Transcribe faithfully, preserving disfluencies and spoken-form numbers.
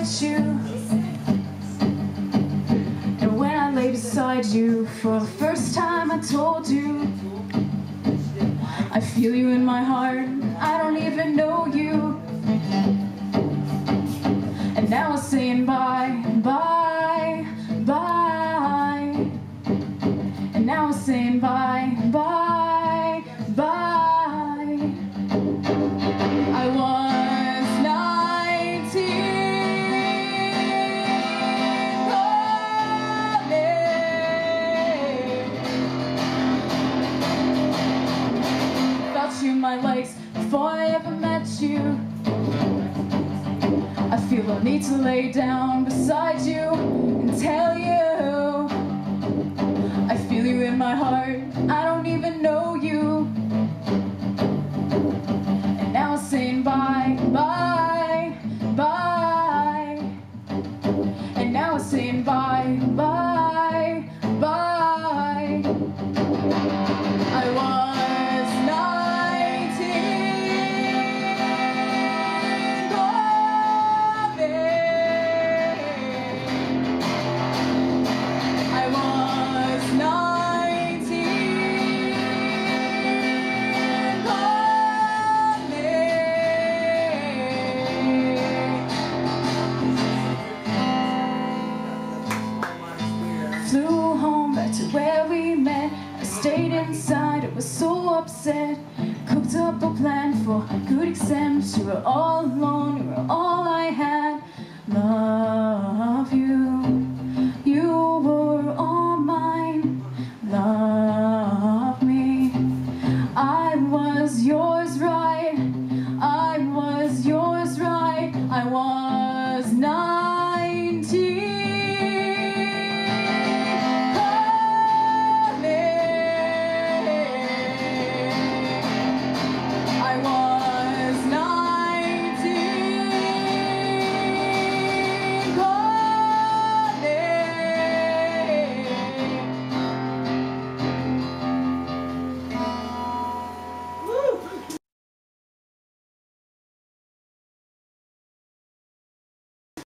met you, and when I lay beside you for the first time, I told you I feel you in my heart, I don't even know you. And now I'm saying bye, bye, bye. And now I'm saying bye, bye, bye. I was nineteen, calling. Felt you in my legs before I ever met you. I feel the need to lay down beside you and tell you I feel you in my heart, I don't even know you. And now I'm saying bye, bye, bye. And now I'm saying bye, bye, bye. I was nineteen, calling. I was nineteen, calling. Flew home back to where we met. I stayed inside, I was so upset. Cooked up a plan for good exams. You were all alone, you were all I had. Love